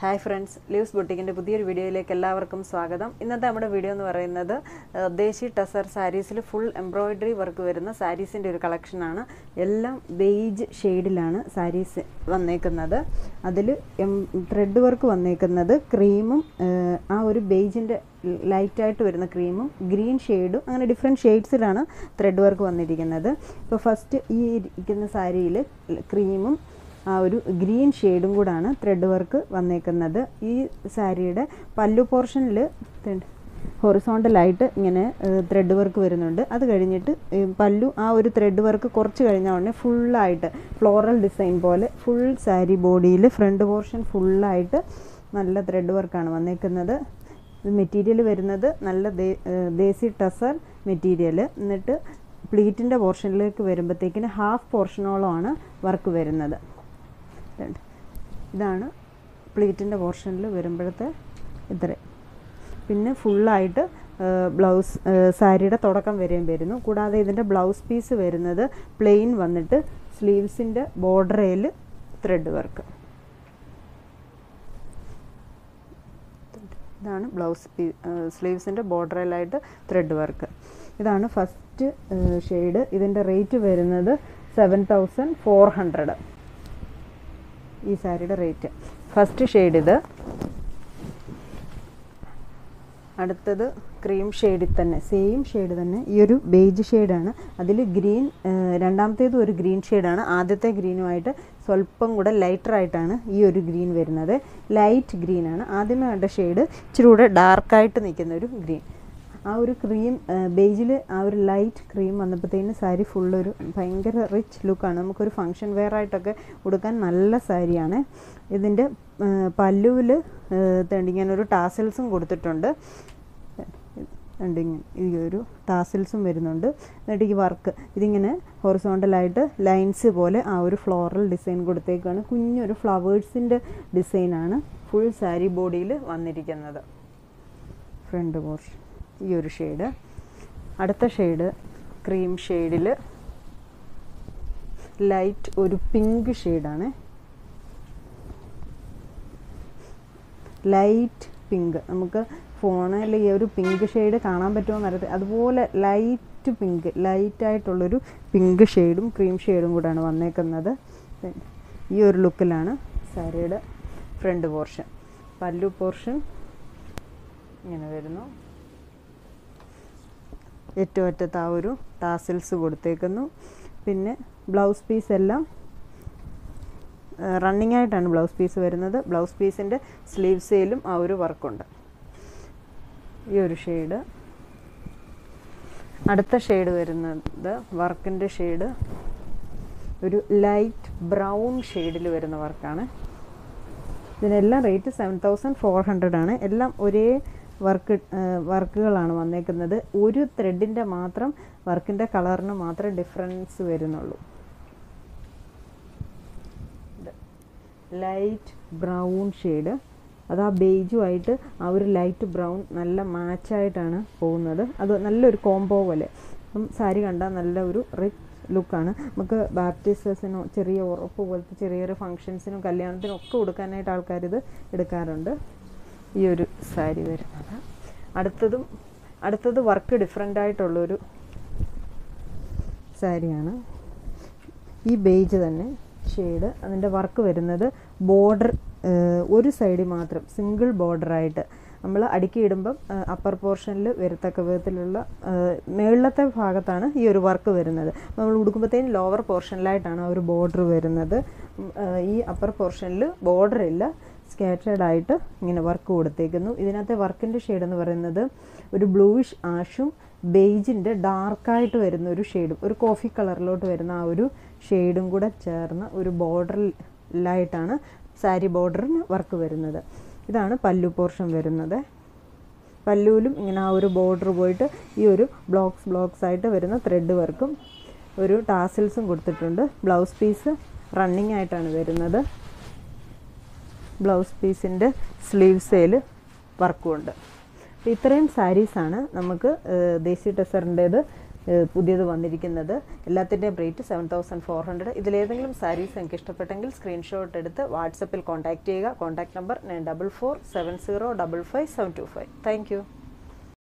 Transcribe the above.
Hi friends, Leaves Boutique in the Pudir video like Elavarkum Swagadam. In the Tamada video on the Desi Tussar sarees full embroidery work in the sarees in the collection. Yellow beige shade lana sarees one neck another. Adil thread work one neck another, cream, our beige in the light to the cream, green shade, and different shades thread work one another. So first the saree cream. Green shade thread work vannekkunnathu ee saree pallu portion horizontal light thread work varunundu adu kazhinjittu pallu thread work korchu kazhinjane full aayittu floral design pole full saree body il front portion full aayittu nalla thread work aanu vannekkunnathu material varunathu nalla Desi Tussar material ennittu pleat inde portion like varumbathekine half portion ollana work varunathu. ഇതാണ് പ്ലീറ്റിൻ്റെ പോർഷനിൽ വരുമ്പോഴത്തെ ഇത്രേ പിന്നെ ഫുള്ളായിട്ട് blouse സാരിയുടെ തുടക്കം വരെയും വരുന്നു കൂടാതെ ഇതിൻ്റെ ബ്ലൗസ് പീസ് വരുന്നത് പ്ലെയിൻ വന്നിട്ട് സ്ലീവ്സിൻ്റെ ബോർഡറിൽ ത്രെഡ് വർക്ക് ഇതാണ് ബ്ലൗസ് സ്ലീവ്സിൻ്റെ ബോർഡറിലായിട്ട് ത്രെഡ് വർക്ക് ഇതാണ് ഫസ്റ്റ് ഷെയ്ഡ് ഇതിൻ്റെ റേറ്റ് വരുന്നത് 7400 ഈ സാരിയുടെ റേറ്റ് ഫസ്റ്റ് ഷെയ്ഡ് ഇത് അടുത്തത് ക്രീം ഷെയ്ഡിൽ തന്നെ സെയിം ഷെയ്ഡ് തന്നെ ഈ ഒരു ബേജ് ഷെയ്ഡാണ് അതിൽ ഗ്രീൻ രണ്ടാമത്തേത് ഒരു ഗ്രീൻ ഷെയ്ഡാണ് ആദ്യത്തെ ഗ്രീനുമായിട്ട് സ്വല്പം കൂടെ ലൈറ്ററായിട്ടാണ് ഈ ഒരു ഗ്രീൻ വരുന്നത് ലൈറ്റ് ഗ്രീനാണ് ആദ്യമേ കണ്ട ഷെയ്ഡ് ഇച്ചിരി കൂടെ ഡാർക്കായിട്ട് നിൽക്കുന്ന ഒരു ഗ്രീൻ ആ ഒരു ക്രീം ബേജിൽ ആ ഒരു ലൈറ്റ് ക്രീം വന്നപ്പോഴത്തേന് സാരി ഫുള്ളൊരു ഭയങ്കര റിച്ച് ലുക്കാണ് നമുക്കൊരു ഫങ്ഷൻ വെയർ ആയിട്ടൊക്കെ ഉടുക്കാൻ നല്ല സാരിയാണ് ഇതിൻ്റെ പല്ലുവിൽ ഇങ്ങനൊരു ടാസൽസും കൊടുത്തിട്ടുണ്ട് ഈ ഒരു ടാസൽസും വരുന്നുണ്ട് എന്നിട്ട് ഈ വർക്ക് ഇതിങ്ങനെ ഹൊറിസോണ്ടലായിട്ട് ലൈൻസ് പോലെ ആ ഒരു ഫ്ലോറൽ ഡിസൈൻ കൊടുത്തേക്കാണ് കുഞ്ഞൊരു ഫ്ലവേഴ്സിൻ്റെ ഡിസൈനാണ് ഫുൾ സാരി ബോഡിയിൽ വന്നിരിക്കുന്നത് ഫ്രണ്ട് പോർഷൻ ഈ ഒരു ഷെയ്ഡ് അടുത്ത ഷെയ്ഡ് ക്രീം ഷെയ്ഡിൽ ലൈറ്റ് ഒരു പിങ്ക് ഷെയ്ഡാണ് ലൈറ്റ് പിങ്ക് നമുക്ക് ഫോണിൽ ഈ ഒരു പിങ്ക് ഷെയ്ഡ് കാണാൻ പറ്റുമോ എന്നറിയത്തില്ല അതുപോലെ ലൈറ്റ് പിങ്ക് ലൈറ്റായിട്ടുള്ളൊരു പിങ്ക് ഷെയ്ഡും ക്രീം ഷെയ്ഡും കൂടെയാണ് വന്നേക്കുന്നത് ഈ ഒരു ലുക്കിലാണ് സാരിയുടെ ഫ്രണ്ട് പോർഷൻ പല്ലു പോർഷൻ ഇങ്ങനെ വരുന്നു ഏറ്റവും അറ്റത്ത് ആ ഒരു ടാസൽസ് കൊടുത്തേക്കുന്നു പിന്നെ ബ്ലൗസ് പീസ് എല്ലാം റണ്ണിങ് ആയിട്ടാണ് ബ്ലൗസ് പീസ് വരുന്നത് ബ്ലൗസ് പീസിൻ്റെ സ്ലീവ്സിലും ആ ഒരു വർക്കുണ്ട് ഈ ഒരു ഷെയ്ഡ് അടുത്ത ഷെയ്ഡ് വരുന്നത് വർക്കിൻ്റെ ഷെയ്ഡ് ഒരു ലൈറ്റ് ബ്രൗൺ ഷെയ്ഡിൽ വരുന്ന വർക്കാണ് ഇതിനെല്ലാം റേറ്റ് 7400 ആണ് എല്ലാം ഒരേ വർക്കുകളാണ് വന്നേക്കുന്നത് ഒരു ത്രെഡിൻ്റെ മാത്രം വർക്കിൻ്റെ കളറിന് മാത്രമേ ഡിഫറൻസ് വരുന്നുള്ളൂ ലൈറ്റ് ബ്രൗൺ ഷെയ്ഡ് അത് ആ ബേജുമായിട്ട് ആ ഒരു ലൈറ്റ് ബ്രൗൺ നല്ല മാച്ചായിട്ടാണ് പോകുന്നത് അത് നല്ലൊരു കോംബോ പോലെ അപ്പം സാരി കണ്ടാൽ നല്ല ഒരു റിച്ച് ലുക്കാണ് നമുക്ക് ബാപ്റ്റിസ്റ്റസിനോ ചെറിയ ഉറപ്പ് പോലത്തെ ചെറിയൊരു ഫങ്ഷൻസിനും കല്യാണത്തിനും ഒക്കെ കൊടുക്കാനായിട്ട് ആൾക്കാരിത് എടുക്കാറുണ്ട് ഈ ഒരു സാരി വരുന്നത് അടുത്തത് വർക്ക് ഡിഫറെൻ്റ് ആയിട്ടുള്ളൊരു സാരിയാണ് ഈ ബേജ് തന്നെ ഷെയ്ഡ് അതിൻ്റെ വർക്ക് വരുന്നത് ബോർഡർ ഒരു സൈഡിൽ മാത്രം സിംഗിൾ ബോർഡറായിട്ട് നമ്മൾ അടുക്കി ഇടുമ്പം അപ്പർ പോർഷനിൽ വരത്തക്ക വിധത്തിലുള്ള മുകളിലത്തെ ഭാഗത്താണ് ഈ ഒരു വർക്ക് വരുന്നത് നമ്മൾ ഉടുക്കുമ്പോഴത്തേനും ലോവർ പോർഷനിലായിട്ടാണ് ആ ഒരു ബോർഡർ വരുന്നത് ഈ അപ്പർ പോർഷനിൽ ബോർഡർ ഇല്ല സ്കാറ്റേഡ് ആയിട്ട് ഇങ്ങനെ വർക്ക് കൊടുത്തേക്കുന്നു ഇതിനകത്തെ വർക്കിൻ്റെ ഷെയ്ഡ് എന്ന് പറയുന്നത് ഒരു ബ്ലൂയിഷ് ആഷും ബേജിൻ്റെ ഡാർക്കായിട്ട് വരുന്ന ഒരു ഷെയ്ഡും ഒരു കോഫി കളറിലോട്ട് വരുന്ന ആ ഒരു ഷെയ്ഡും കൂടെ ചേർന്ന് ഒരു ബോർഡറിലായിട്ടാണ് സാരി ബോർഡറിന് വർക്ക് വരുന്നത് ഇതാണ് പല്ലു പോർഷൻ വരുന്നത് പല്ലുവിലും ഇങ്ങനെ ആ ഒരു ബോർഡർ പോയിട്ട് ഈ ഒരു ബ്ലോക്സ് ആയിട്ട് വരുന്ന ത്രെഡ് വർക്കും ഒരു ടാസൽസും കൊടുത്തിട്ടുണ്ട് ബ്ലൗസ് പീസ് റണ്ണിങ് ആയിട്ടാണ് വരുന്നത് ബ്ലൗസ് പീസിൻ്റെ സ്ലീവ്സിൽ വർക്കും ഉണ്ട് അപ്പോൾ ഇത്രയും സാരീസാണ് നമുക്ക് ദേശി ടെസറിൻ്റേത് പുതിയത് വന്നിരിക്കുന്നത്. എല്ലാത്തിൻ്റെയും റേറ്റ് 7400. ഇതിലേതെങ്കിലും സാരീസ് നിങ്ങൾക്ക് ഇഷ്ടപ്പെട്ടെങ്കിൽ സ്ക്രീൻഷോട്ട് എടുത്ത് വാട്സപ്പിൽ കോൺടാക്റ്റ് ചെയ്യുക. Contact number 9447055725. Thank U.